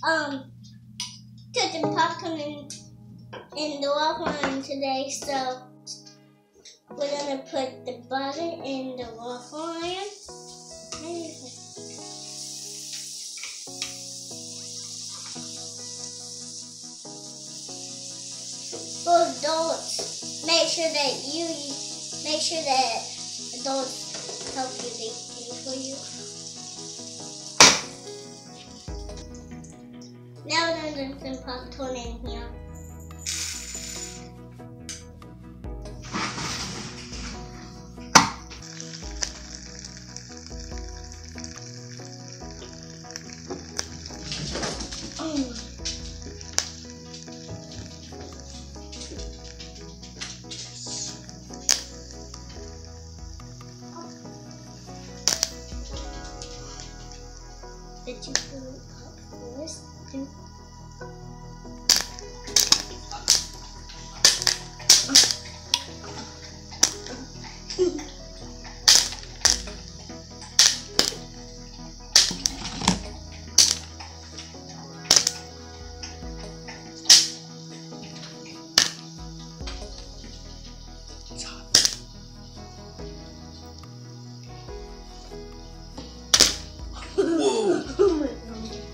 put the popcorn in the waffle iron today, so we're gonna put the butter in the waffle iron. For adults, make sure that adults help you baking for you. Now we're gonna put some popcorn in here. Did you put it up first? Whoa! Oh my god.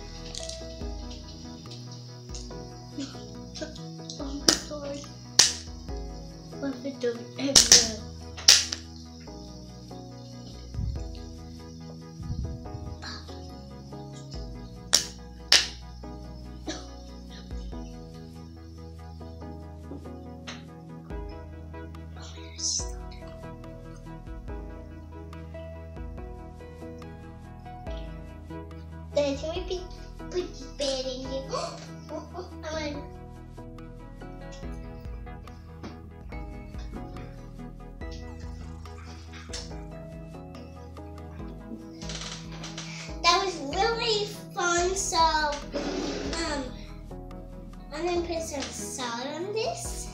Oh my god. What have I done everywhere? Then can we put the bed in here? That was really fun. So I'm gonna put some salt on this.